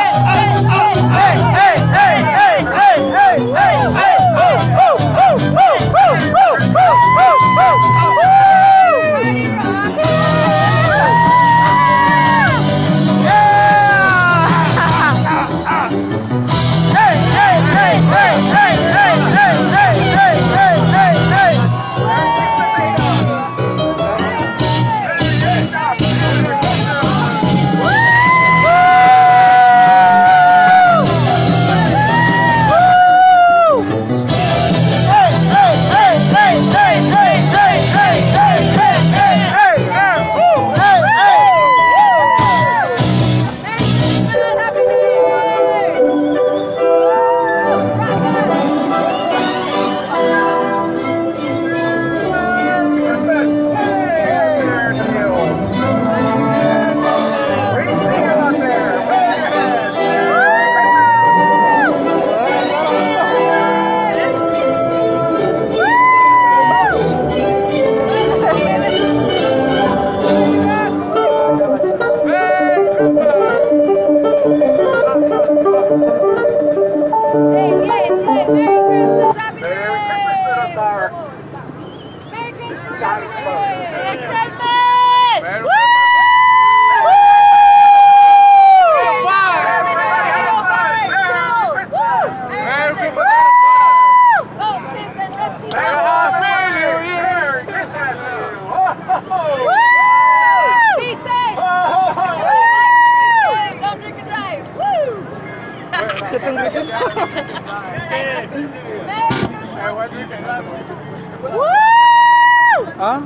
Huh?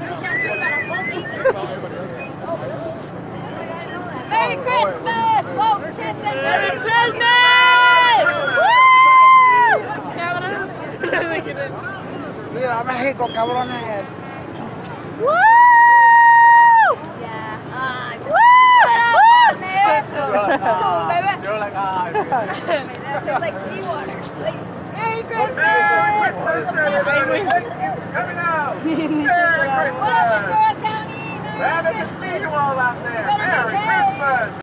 Merry Christmas! Whoa, Kristen! Merry Christmas! Woo! Mira, México, cabrones. Woo! Yeah. Woo! Baby. You're like, It's like seawater. Merry Christmas! coming out. Merry Christmas! What up, Ventura County? Glad to see you all out there. Merry Merry Christmas! Christmas!